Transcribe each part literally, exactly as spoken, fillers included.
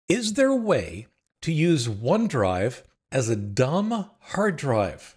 Is there a way to use OneDrive as a dumb hard drive?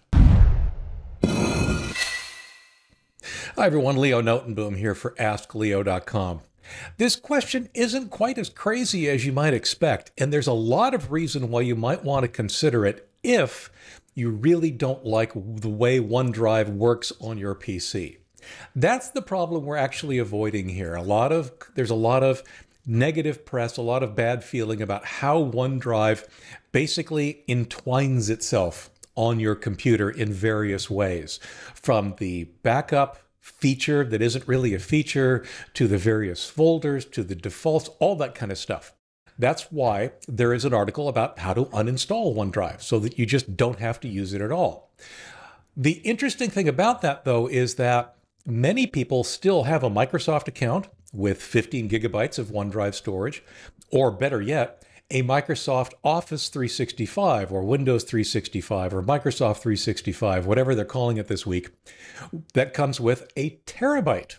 Hi everyone, Leo Notenboom here for ask leo dot com. This question isn't quite as crazy as you might expect, and there's a lot of reason why you might want to consider it if you really don't like the way OneDrive works on your P C. That's the problem we're actually avoiding here. A lot of there's a lot of negative press, a lot of bad feeling about how OneDrive basically entwines itself on your computer in various ways, from the backup feature that isn't really a feature, to the various folders, to the defaults, all that kind of stuff. That's why there is an article about how to uninstall OneDrive so that you just don't have to use it at all. The interesting thing about that, though, is that many people still have a Microsoft account with fifteen gigabytes of OneDrive storage, or better yet, a Microsoft Office three sixty-five or Windows three sixty-five or Microsoft three sixty-five, whatever they're calling it this week, that comes with a terabyte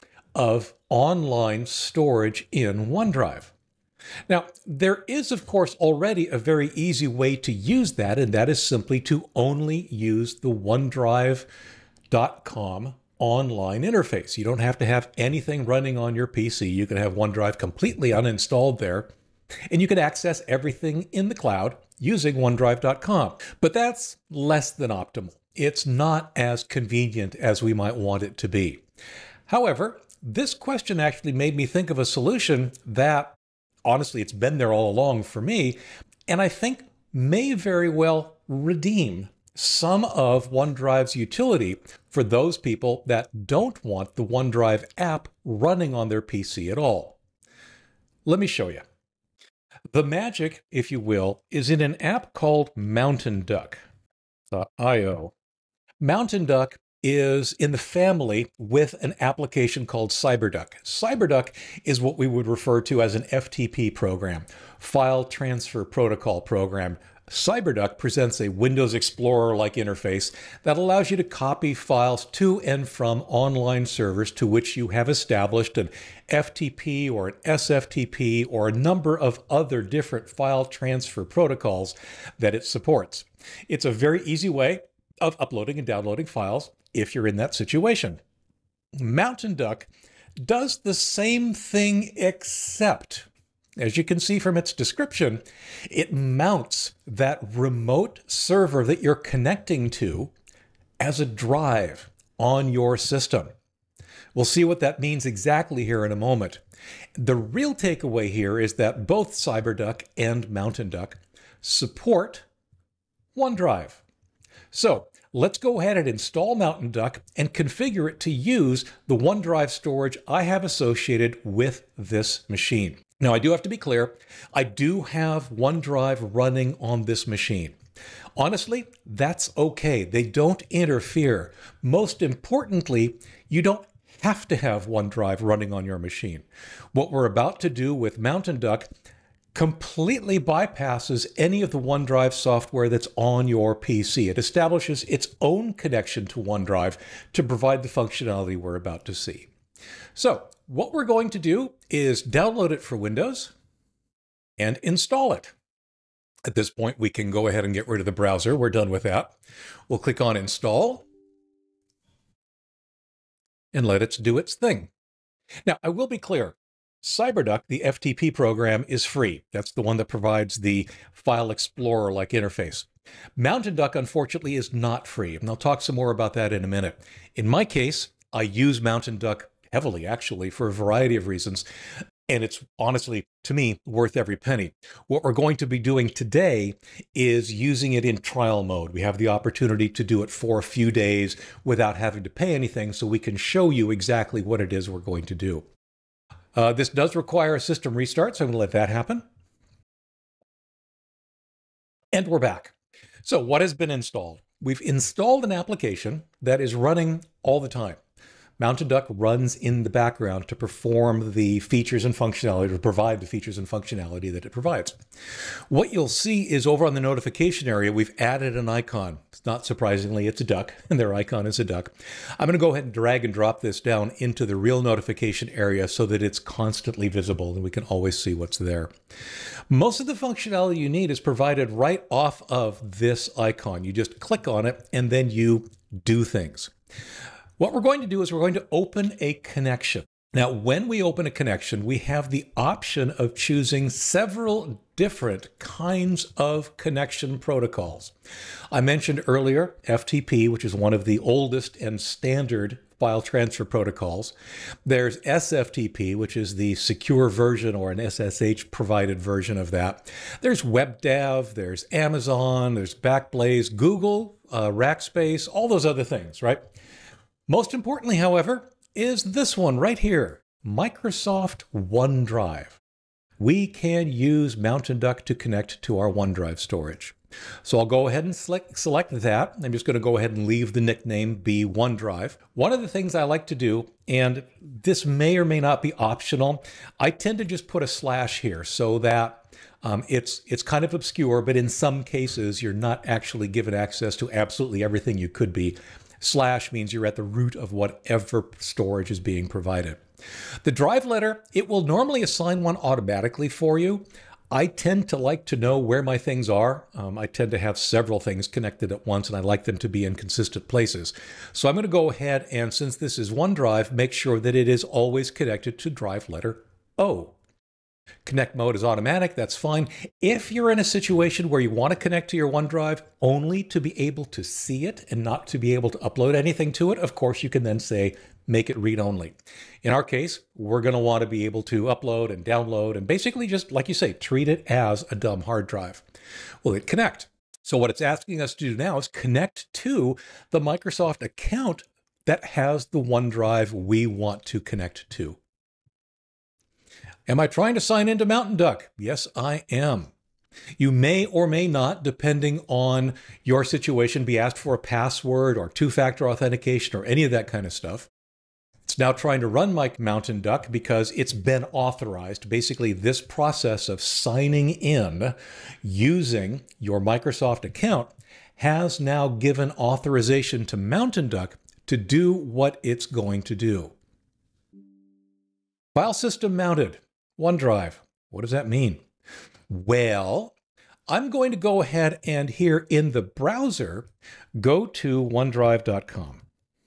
of online storage in OneDrive. Now, there is, of course, already a very easy way to use that, and that is simply to only use the OneDrive dot com online interface. You don't have to have anything running on your P C. You can have OneDrive completely uninstalled there, and you can access everything in the cloud using OneDrive dot com. But that's less than optimal. It's not as convenient as we might want it to be. However, this question actually made me think of a solution that, honestly, it's been there all along for me, and I think may very well redeem some of OneDrive's utility for those people that don't want the OneDrive app running on their P C at all. Let me show you. The magic, if you will, is in an app called Mountainduck dot i o. Mountainduck is in the family with an application called Cyberduck. Cyberduck is what we would refer to as an F T P program, File Transfer Protocol program. Cyberduck presents a Windows Explorer-like interface that allows you to copy files to and from online servers to which you have established an F T P or an S F T P or a number of other different file transfer protocols that it supports. It's a very easy way of uploading and downloading files if you're in that situation. Mountainduck does the same thing, except, as you can see from its description, it mounts that remote server that you're connecting to as a drive on your system. We'll see what that means exactly here in a moment. The real takeaway here is that both Cyberduck and Mountainduck support OneDrive. So let's go ahead and install Mountainduck and configure it to use the OneDrive storage I have associated with this machine. Now, I do have to be clear, I do have OneDrive running on this machine. Honestly, that's okay. They don't interfere. Most importantly, you don't have to have OneDrive running on your machine. What we're about to do with Mountainduck completely bypasses any of the OneDrive software that's on your P C. It establishes its own connection to OneDrive to provide the functionality we're about to see. So what we're going to do is download it for Windows and install it. At this point, we can go ahead and get rid of the browser. We're done with that. We'll click on Install and let it do its thing. Now, I will be clear. Cyberduck, the F T P program, is free. That's the one that provides the File Explorer-like interface. Mountainduck, unfortunately, is not free, and I'll talk some more about that in a minute. In my case, I use Mountainduck heavily, actually, for a variety of reasons, and it's honestly, to me, worth every penny. What we're going to be doing today is using it in trial mode. We have the opportunity to do it for a few days without having to pay anything, so we can show you exactly what it is we're going to do. Uh, this does require a system restart, so I'm going to let that happen. And we're back. So what has been installed? We've installed an application that is running all the time. Mountainduck runs in the background to perform the features and functionality, to provide the features and functionality that it provides. What you'll see is over on the notification area, we've added an icon. Not surprisingly, it's a duck, and their icon is a duck. I'm going to go ahead and drag and drop this down into the real notification area so that it's constantly visible and we can always see what's there. Most of the functionality you need is provided right off of this icon. You just click on it and then you do things. What we're going to do is we're going to open a connection. Now, when we open a connection, we have the option of choosing several different kinds of connection protocols. I mentioned earlier F T P, which is one of the oldest and standard file transfer protocols. There's S F T P, which is the secure version or an S S H provided version of that. There's WebDAV, there's Amazon, there's Backblaze, Google, uh, Rackspace, all those other things, right? Most importantly, however, is this one right here, Microsoft OneDrive. We can use Mountainduck to connect to our OneDrive storage. So I'll go ahead and select, select that. I'm just going to go ahead and leave the nickname be OneDrive. One of the things I like to do, and this may or may not be optional, I tend to just put a slash here so that um, it's, it's kind of obscure, but in some cases, you're not actually given access to absolutely everything you could be. Slash means you're at the root of whatever storage is being provided. The drive letter, it will normally assign one automatically for you. I tend to like to know where my things are. Um, I tend to have several things connected at once, and I like them to be in consistent places. So I'm going to go ahead and, since this is OneDrive, make sure that it is always connected to drive letter O. Connect mode is automatic, that's fine. If you're in a situation where you want to connect to your OneDrive only to be able to see it and not to be able to upload anything to it, of course you can then say, make it read-only. In our case, we're going to want to be able to upload and download and basically just, like you say, treat it as a dumb hard drive. Well, hit connect. So what it's asking us to do now is connect to the Microsoft account that has the OneDrive we want to connect to. Am I trying to sign into Mountainduck? Yes, I am. You may or may not, depending on your situation, be asked for a password or two-factor authentication or any of that kind of stuff. It's now trying to run my Mountainduck because it's been authorized. Basically, this process of signing in using your Microsoft account has now given authorization to Mountainduck to do what it's going to do. File system mounted. OneDrive. What does that mean? Well, I'm going to go ahead and here in the browser, go to OneDrive dot com.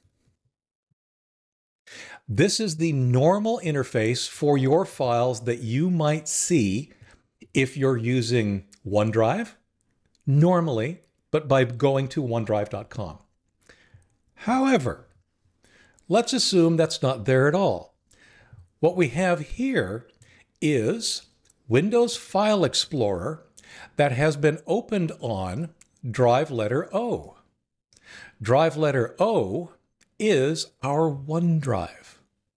This is the normal interface for your files that you might see if you're using OneDrive, normally, but by going to OneDrive dot com. However, let's assume that's not there at all. What we have here is Windows File Explorer that has been opened on drive letter O. Drive letter O is our OneDrive.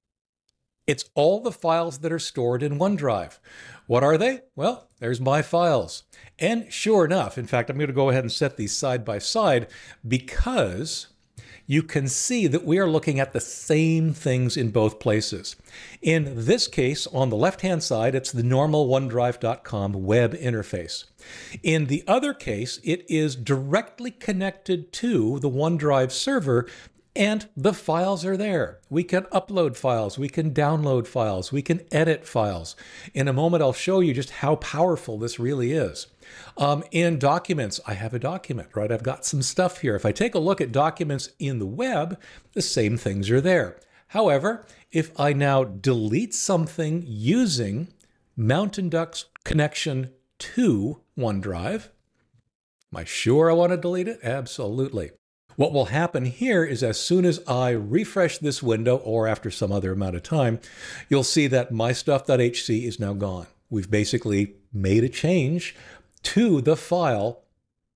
It's all the files that are stored in OneDrive. What are they? Well, there's my files. And sure enough, in fact, I'm going to go ahead and set these side by side because you can see that we are looking at the same things in both places. In this case, on the left-hand side, it's the normal OneDrive dot com web interface. In the other case, it is directly connected to the OneDrive server, and the files are there. We can upload files, we can download files, we can edit files. In a moment, I'll show you just how powerful this really is. Um, in documents, I have a document, right? I've got some stuff here. If I take a look at documents in the web, the same things are there. However, if I now delete something using Mountainduck's connection to OneDrive, am I sure I want to delete it? Absolutely. What will happen here is as soon as I refresh this window, or after some other amount of time, you'll see that my stuff.hc is now gone. We've basically made a change to the file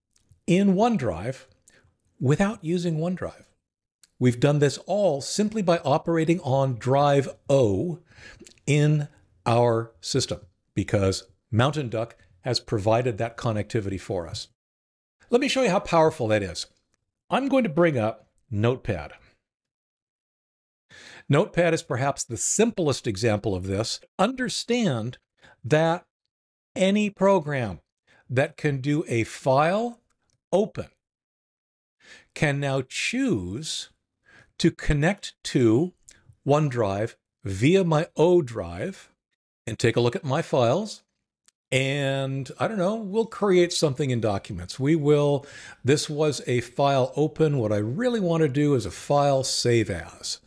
in OneDrive without using OneDrive. We've done this all simply by operating on drive O in our system because Mountainduck has provided that connectivity for us. Let me show you how powerful that is. I'm going to bring up Notepad. Notepad is perhaps the simplest example of this. Understand that any program that can do a file open can now choose to connect to OneDrive via my O drive and take a look at my files. And I don't know, we'll create something in documents. We will, this was a file open. What I really want to do is a file save as.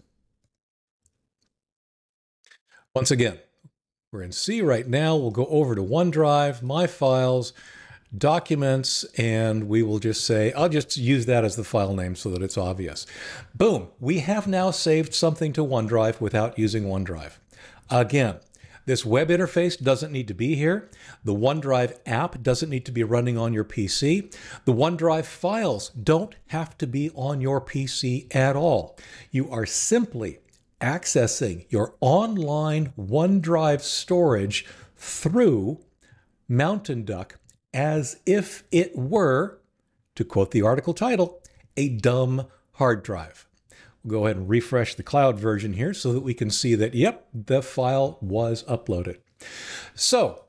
Once again, we're in C right now. We'll go over to OneDrive, My Files, Documents, and we will just say, I'll just use that as the file name so that it's obvious. Boom, we have now saved something to OneDrive without using OneDrive. Again, this web interface doesn't need to be here. The OneDrive app doesn't need to be running on your P C. The OneDrive files don't have to be on your P C at all. You are simply accessing your online OneDrive storage through Mountainduck as if it were, to quote the article title, a dumb hard drive. We'll go ahead and refresh the cloud version here so that we can see that, yep, the file was uploaded. So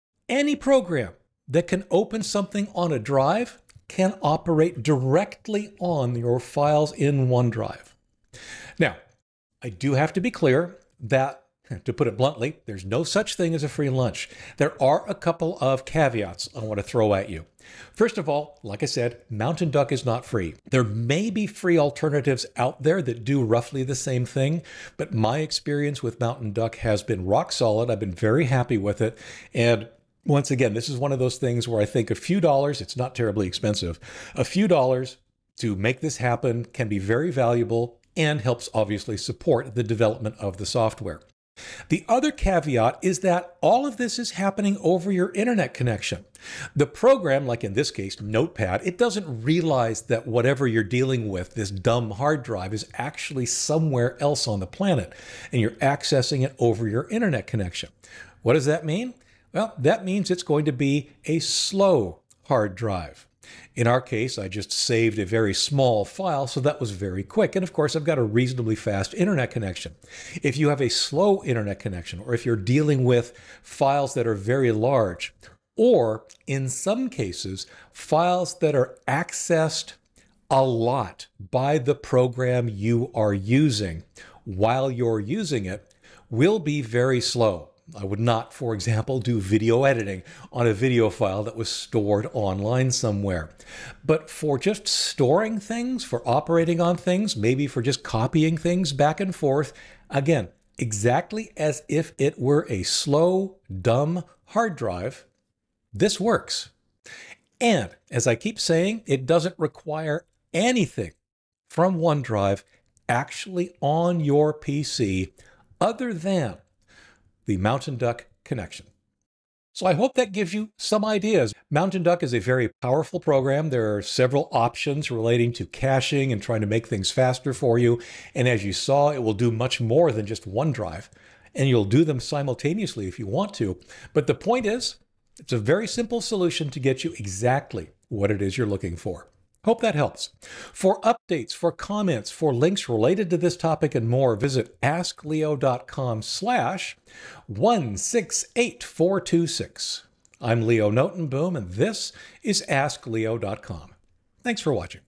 any program that can open something on a drive can operate directly on your files in OneDrive. Now, I do have to be clear that, to put it bluntly, there's no such thing as a free lunch. There are a couple of caveats I want to throw at you. First of all, like I said, Mountainduck is not free. There may be free alternatives out there that do roughly the same thing, but my experience with Mountainduck has been rock solid. I've been very happy with it. And once again, this is one of those things where I think a few dollars, it's not terribly expensive, a few dollars to make this happen can be very valuable and helps obviously support the development of the software. The other caveat is that all of this is happening over your internet connection. The program, like in this case, Notepad, it doesn't realize that whatever you're dealing with, this dumb hard drive, is actually somewhere else on the planet, and you're accessing it over your internet connection. What does that mean? Well, that means it's going to be a slow hard drive. In our case, I just saved a very small file, so that was very quick. And of course, I've got a reasonably fast internet connection. If you have a slow internet connection, or if you're dealing with files that are very large, or in some cases, files that are accessed a lot by the program you are using while you're using it, will be very slow. I would not, for example, do video editing on a video file that was stored online somewhere. But for just storing things, for operating on things, maybe for just copying things back and forth, again, exactly as if it were a slow, dumb hard drive, this works. And as I keep saying, it doesn't require anything from OneDrive actually on your P C other than the Mountainduck connection. So I hope that gives you some ideas. Mountainduck is a very powerful program. There are several options relating to caching and trying to make things faster for you. And as you saw, it will do much more than just OneDrive. And you'll do them simultaneously if you want to. But the point is, it's a very simple solution to get you exactly what it is you're looking for. Hope that helps. For updates, for comments, for links related to this topic and more, visit askleo.com slash 168426. I'm Leo Notenboom, and this is ask leo dot com. Thanks for watching.